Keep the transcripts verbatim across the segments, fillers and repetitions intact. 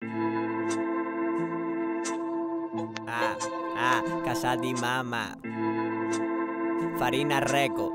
Ah, ah, casa di mama. Farina Reco.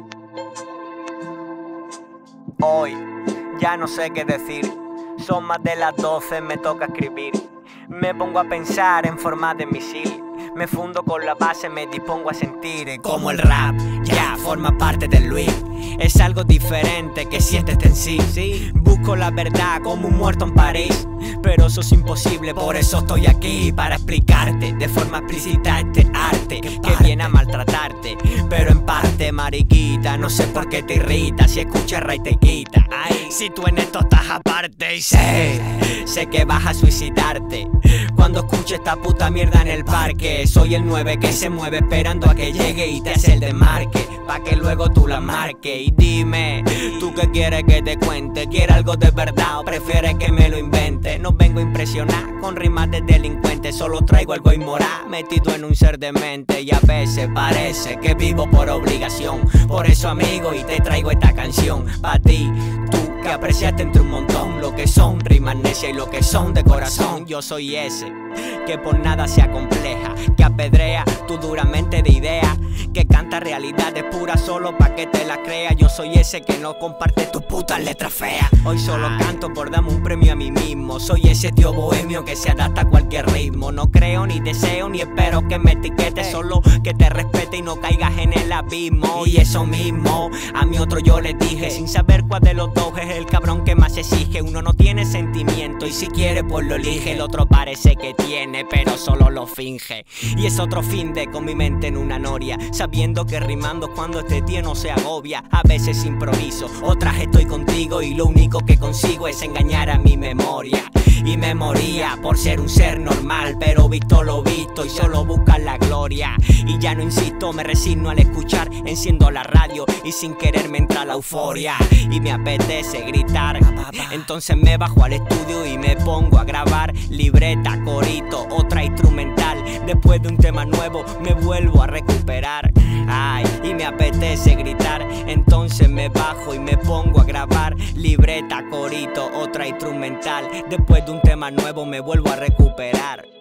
Hoy ya no sé qué decir. Son más de las doce, me toca escribir. Me pongo a pensar en forma de misil. Me fundo con la base, me dispongo a sentir como el rap ya forma parte del Luis. Es algo diferente que siéntete en sí, sí. Busco la verdad como un muerto en París, pero eso es imposible, por eso estoy aquí, para explicarte de forma explícita este arte que viene a maltratarte. Pero en parte, mariquita, no sé por qué te irrita. Si escuchas Ray te quita. Ay, si tú en esto estás aparte, y sé, sé que vas a suicidarte cuando escuches esta puta mierda en el parque. Soy el nueve que se mueve esperando a que llegue y te hace el desmarque, pa' que luego tú la marques. Y dime, ¿tú qué quieres que te cuente? ¿Quieres algo de verdad o prefieres que me lo invente? No vengo a impresionar con rimas de delincuente, solo traigo algo inmoral metido en un ser demente. Y a veces parece que vivo por obligación. Por eso, amigo, y te traigo esta canción pa' ti, tú que apreciaste entre un montón lo que son rimas necias y lo que son de corazón. Yo soy ese que por nada se acompleja, que apedrea tu duramente de ideas, que canta realidades puras solo pa' que te la creas. Yo soy ese que no comparte tus putas letras feas. Hoy solo canto por darme un premio a mí mismo. Soy ese tío bohemio que se adapta a cualquier ritmo. No creo, ni deseo, ni espero que me etiquetes, solo que te respete y no caigas en el abismo. Y eso mismo a mi otro yo le dije, sin saber cuál de los dos es el cabrón que más exige. Uno no tiene sentimiento y si quiere pues lo elige. El otro parece que tiene, pero solo lo finge. Y es otro fin de con mi mente en una noria, sabiendo que rimando cuando este tío no se agobia. A veces improviso, otras estoy contigo y lo único que consigo es engañar a mi memoria. Y me moría por ser un ser normal, pero visto lo visto y solo buscar la gloria. Y ya no insisto, me resigno al escuchar, enciendo la radio y sin querer me entra la euforia. Y me apetece gritar, entonces me bajo al estudio y me pongo a grabar. Libreta, corito, otra instrumental. Después de un tema nuevo me vuelvo a recuperar. Ay, y me apetece gritar, entonces me bajo y me pongo a grabar. Libreta, corito, otra instrumental. Después de un tema nuevo me vuelvo a recuperar.